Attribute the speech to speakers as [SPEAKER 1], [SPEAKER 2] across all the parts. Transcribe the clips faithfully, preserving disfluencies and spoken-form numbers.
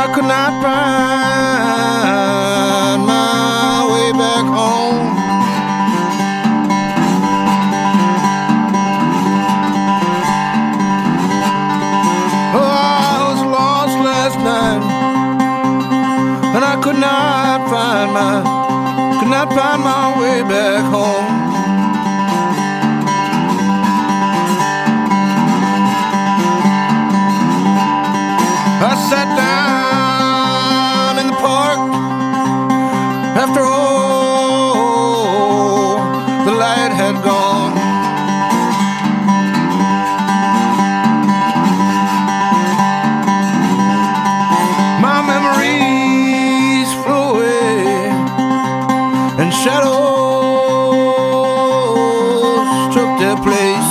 [SPEAKER 1] I could not find my way back home. Oh, I was lost last night, and I could not find my, could not find my way back home. I sat down in the park after all the light had gone. My memories flew away and shadows took their place.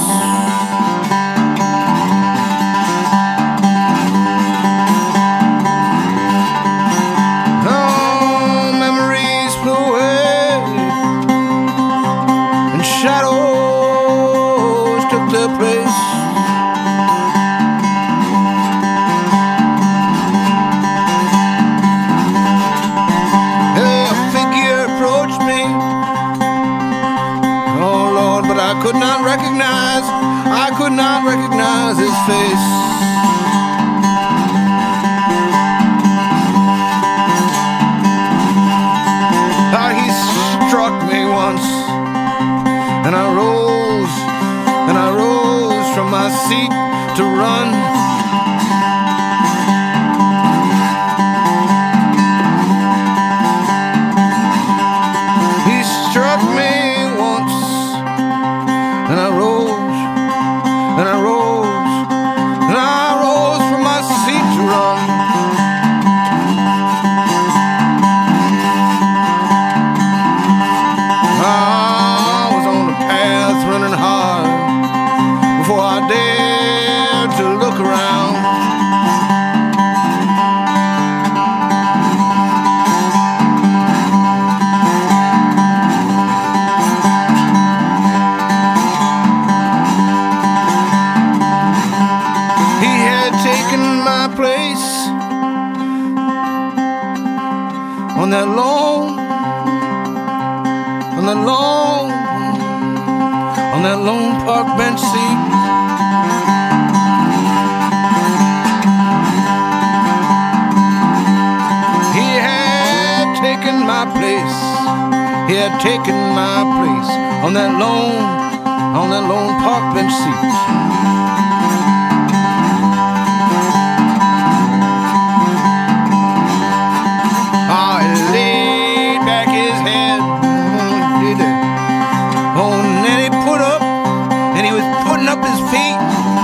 [SPEAKER 1] Shadows took their place. A figure approached me, oh Lord, but I could not recognize, I could not recognize his face. Ah, he struck me once, and I rose, and I rose from my seat to run. He struck me once, and I rose, and I rose, and I rose from my seat to run. Running hard before I dared to look around. He had taken my place on that long, on that long on that lone park bench seat. He had taken my place. He had taken my place on that lone, on that lone park bench seat. Ah, he laid back his head. Did it? Oh, and then he put up, and he was putting up his feet.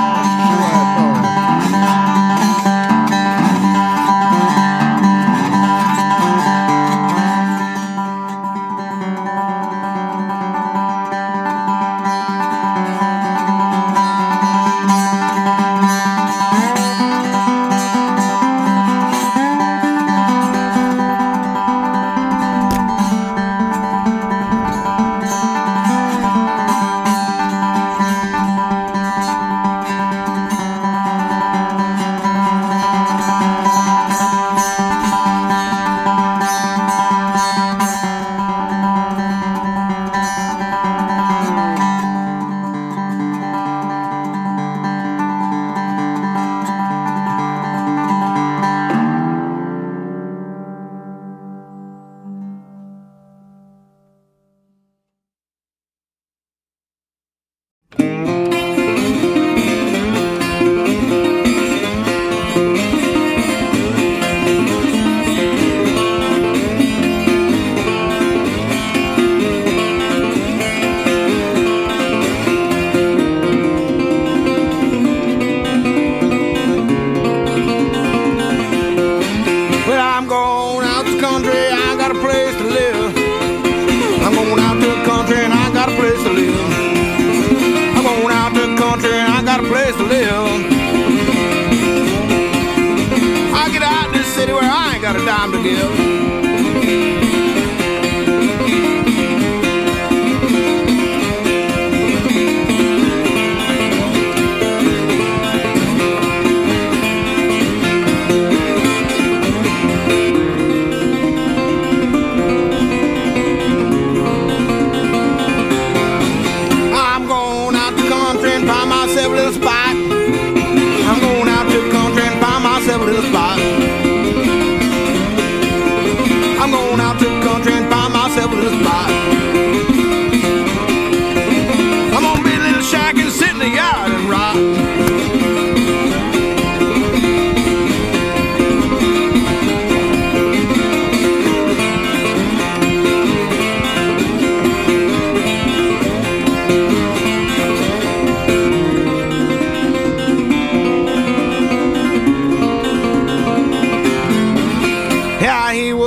[SPEAKER 1] Got a dime to give.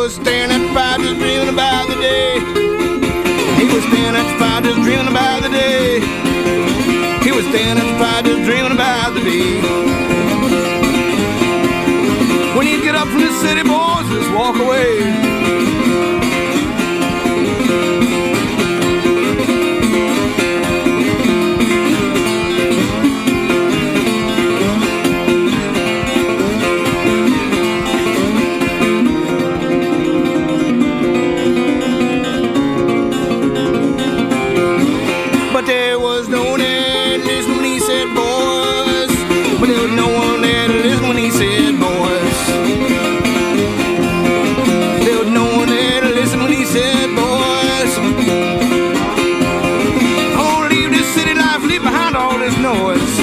[SPEAKER 1] was staring at the fire, just dreaming about the day. He was staring at the fire, just dreaming about the day. He was staring at the fire, just dreaming about the day. When he'd get up from the city, boys, just walk away. But there was no one there to listen when he said boys. But there was no one there to listen when he said boys. There was no one there to listen when he said boys. I wanna leave this city life, leave behind all this noise.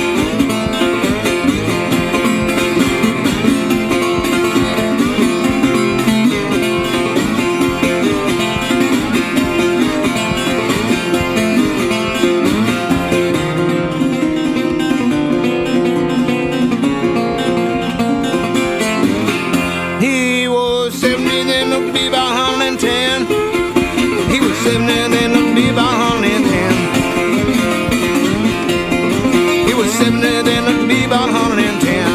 [SPEAKER 1] seventy, then looked to be about one hundred ten. He was seventy, then looked to be about one hundred ten.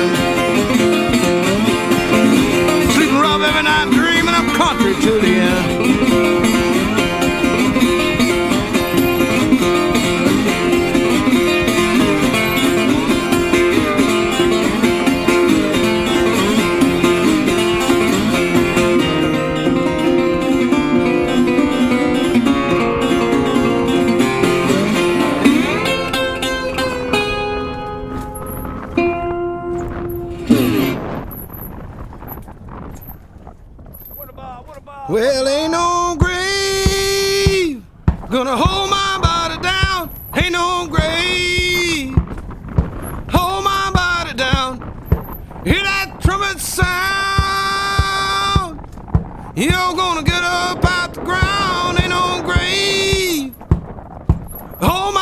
[SPEAKER 1] Sleeping rough every night, dreaming up country to the end. Well, ain't no grave gonna hold my body down. Ain't no grave hold my body down. Hear that trumpet sound, you're gonna get up out the ground. Ain't no grave hold my